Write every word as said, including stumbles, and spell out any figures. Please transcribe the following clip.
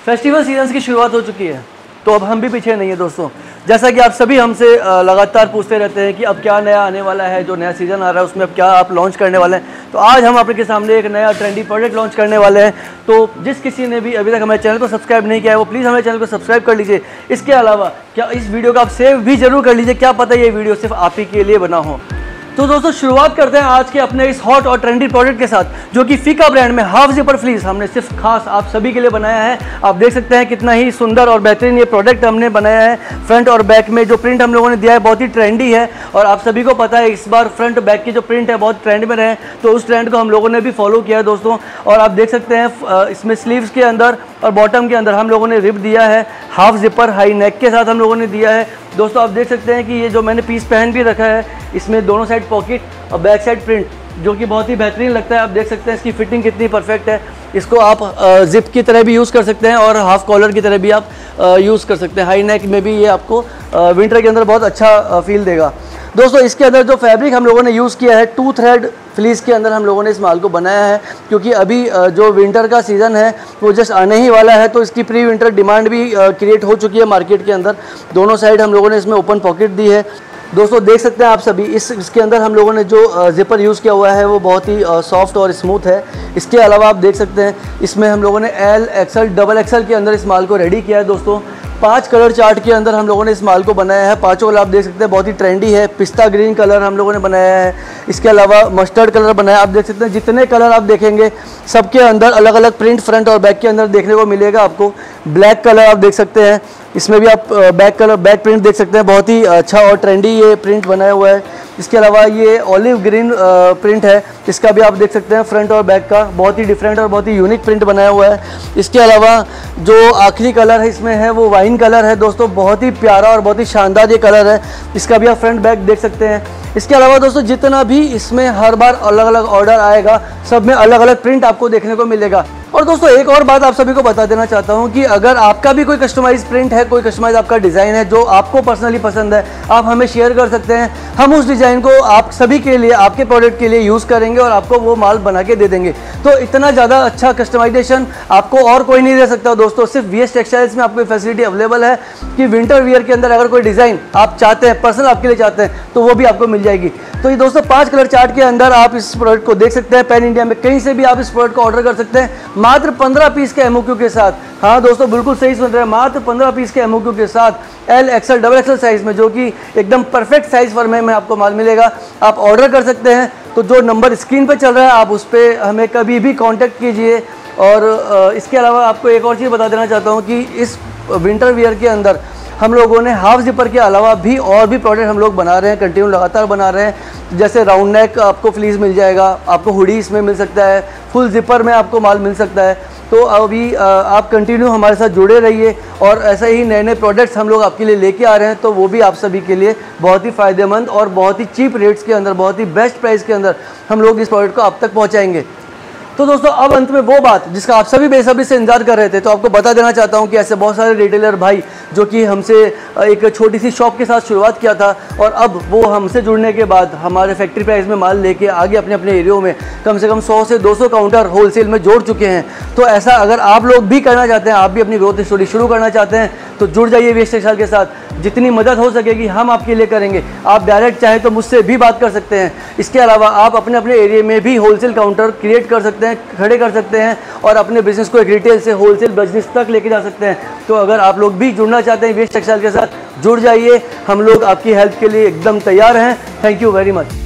Festival season की शुरुआत हो चुकी है, तो अब हम भी पीछे नहीं है दोस्तों। जैसा कि आप सभी हमसे लगातार पूछते रहते हैं कि अब क्या नया आने वाला है, जो नया सीज़न आ रहा है उसमें अब क्या आप लॉन्च करने वाले हैं, तो आज हम आपके सामने एक नया ट्रेंडी प्रोडक्ट लॉन्च करने वाले हैं। तो जिस किसी ने भी अभी तक हमारे चैनल को सब्सक्राइब नहीं किया है वो प्लीज़ हमारे चैनल को सब्सक्राइब कर लीजिए। इसके अलावा क्या इस वीडियो को आप सेव भी जरूर कर लीजिए, क्या पता ये वीडियो सिर्फ आप ही के लिए बना हो। तो दोस्तों शुरुआत करते हैं आज के अपने इस हॉट और ट्रेंडी प्रोडक्ट के साथ, जो कि फीका ब्रांड में हाफ जिपर फ्लीस हमने सिर्फ खास आप सभी के लिए बनाया है। आप देख सकते हैं कितना ही सुंदर और बेहतरीन ये प्रोडक्ट हमने बनाया है। फ्रंट और बैक में जो प्रिंट हम लोगों ने दिया है बहुत ही ट्रेंडी है, और आप सभी को पता है इस बार फ्रंट और बैक की जो प्रिंट है बहुत ट्रेंड में रहे, तो उस ट्रेंड को हम लोगों ने भी फॉलो किया है दोस्तों। और आप देख सकते हैं इसमें स्लीव्स के अंदर और बॉटम के अंदर हम लोगों ने रिप दिया है, हाफ जिपर हाई नेक के साथ हम लोगों ने दिया है दोस्तों। आप देख सकते हैं कि ये जो मैंने पीस पहन भी रखा है, इसमें दोनों साइड पॉकेट और बैक साइड प्रिंट, जो कि बहुत ही बेहतरीन लगता है। आप देख सकते हैं इसकी फिटिंग कितनी परफेक्ट है। इसको आप जिप की तरह भी यूज़ कर सकते हैं और हाफ कॉलर की तरह भी आप यूज़ कर सकते हैं। हाई नेक में भी ये आपको विंटर के अंदर बहुत अच्छा फील देगा दोस्तों। इसके अंदर जो फैब्रिक हम लोगों ने यूज़ किया है टू थ्रेड फ्लीस के अंदर हम लोगों ने इस माल को बनाया है, क्योंकि अभी जो विंटर का सीज़न है वो जस्ट आने ही वाला है, तो इसकी प्री विंटर डिमांड भी क्रिएट हो चुकी है मार्केट के अंदर। दोनों साइड हम लोगों ने इसमें ओपन पॉकेट दी है दोस्तों। देख सकते हैं आप सभी इस इसके अंदर हम लोगों ने जो जिपर यूज़ किया हुआ है वो बहुत ही सॉफ्ट और स्मूथ है। इसके अलावा आप देख सकते हैं इसमें हम लोगों ने एल एक्सएल डबल एक्सएल के अंदर इस माल को रेडी किया है दोस्तों। पांच कलर चार्ट के अंदर हम लोगों ने इस माल को बनाया है। पांचों कलर आप देख सकते हैं बहुत ही ट्रेंडी है। पिस्ता ग्रीन कलर हम लोगों ने बनाया है, इसके अलावा मस्टर्ड कलर बनाया। आप देख सकते हैं जितने कलर आप देखेंगे सबके अंदर अलग अलग प्रिंट फ्रंट और बैक के अंदर देखने को मिलेगा आपको। ब्लैक कलर आप देख सकते हैं, इसमें भी आप बैक कलर बैक प्रिंट देख सकते हैं, बहुत ही अच्छा और ट्रेंडी ये प्रिंट बनाया हुआ है। इसके अलावा ये ऑलिव ग्रीन प्रिंट है, इसका भी आप देख सकते हैं फ्रंट और बैक का बहुत ही डिफरेंट और बहुत ही यूनिक प्रिंट बनाया हुआ है। इसके अलावा जो आखिरी कलर है इसमें है वो वाइन कलर है दोस्तों, बहुत ही प्यारा और बहुत ही शानदार ये कलर है। इसका भी आप फ्रंट बैक देख सकते हैं। इसके अलावा दोस्तों जितना भी इसमें हर बार अलग अलग ऑर्डर आएगा सब में अलग अलग प्रिंट आपको देखने को मिलेगा। और दोस्तों एक और बात आप सभी को बता देना चाहता हूं कि अगर आपका भी कोई कस्टमाइज प्रिंट है, कोई कस्टमाइज आपका डिज़ाइन है जो आपको पर्सनली पसंद है, आप हमें शेयर कर सकते हैं। हम उस डिज़ाइन को आप सभी के लिए आपके प्रोडक्ट के लिए यूज़ करेंगे और आपको वो माल बना के दे देंगे। तो इतना ज़्यादा अच्छा कस्टमाइजेशन आपको और कोई नहीं दे सकता दोस्तों। सिर्फ वी एस टेक्सटाइल्स में आपको फैसिलिटी अवेलेबल है कि विंटर वियर के अंदर अगर कोई डिज़ाइन आप चाहते हैं, पर्सनल आपके लिए चाहते हैं, तो वो भी आपको मिल जाएगी। तो ये दोस्तों पाँच कलर चार्ट के अंदर आप इस प्रोडक्ट को देख सकते हैं। पैन इंडिया में कहीं से भी आप इस प्रोडक्ट को ऑर्डर कर सकते हैं मात्र पंद्रह पीस के एमओक्यू के साथ। हाँ दोस्तों बिल्कुल सही सुन रहे हैं, मात्र पंद्रह पीस के एमओक्यू के साथ L XL double XL size में, जो कि एकदम परफेक्ट साइज फॉर्मेट में आपको माल मिलेगा। आप ऑर्डर कर सकते हैं, तो जो नंबर स्क्रीन पे चल रहा है आप उस पर हमें कभी भी कांटेक्ट कीजिए। और इसके अलावा आपको एक और चीज़ बता देना चाहता हूँ कि इस विंटर वियर के अंदर हम लोगों ने हाफ जिपर के अलावा भी और भी प्रोडक्ट हम लोग बना रहे हैं, कंटिन्यू लगातार बना रहे हैं। जैसे राउंड नेक आपको फ्लीस मिल जाएगा, आपको हुडी इसमें मिल सकता है, फुल जिपर में आपको माल मिल सकता है। तो अभी आप कंटिन्यू हमारे साथ जुड़े रहिए, और ऐसे ही नए नए प्रोडक्ट्स हम लोग आपके लिए लेके आ रहे हैं, तो वो भी आप सभी के लिए बहुत ही फ़ायदेमंद और बहुत ही चीप रेट्स के अंदर, बहुत ही बेस्ट प्राइस के अंदर हम लोग इस प्रोडक्ट को आप तक पहुँचाएंगे। तो दोस्तों अब अंत में वो बात जिसका आप सभी बेसब्री से इंतजार कर रहे थे, तो आपको बता देना चाहता हूं कि ऐसे बहुत सारे रिटेलर भाई जो कि हमसे एक छोटी सी शॉप के साथ शुरुआत किया था, और अब वो हमसे जुड़ने के बाद हमारे फैक्ट्री प्राइस में माल लेके आगे अपने अपने एरियो में कम से कम सौ से दो सौ काउंटर होलसेल में जोड़ चुके हैं। तो ऐसा अगर आप लोग भी करना चाहते हैं, आप भी अपनी ग्रोथ स्टोरी शुरू करना चाहते हैं, तो जुड़ जाइए वी एस टेक्सटाइल के साथ। जितनी मदद हो सकेगी हम आपके लिए करेंगे। आप डायरेक्ट चाहें तो मुझसे भी बात कर सकते हैं। इसके अलावा आप अपने अपने एरिया में भी होलसेल काउंटर क्रिएट कर सकते हैं, खड़े कर सकते हैं, और अपने बिजनेस को एक रिटेल से होलसेल बिजनेस तक लेके जा सकते हैं। तो अगर आप लोग भी जुड़ना चाहते हैं वी एस टेक्सटाइल के साथ, जुड़ जाइए। हम लोग आपकी हेल्प के लिए एकदम तैयार हैं। Thank you very much.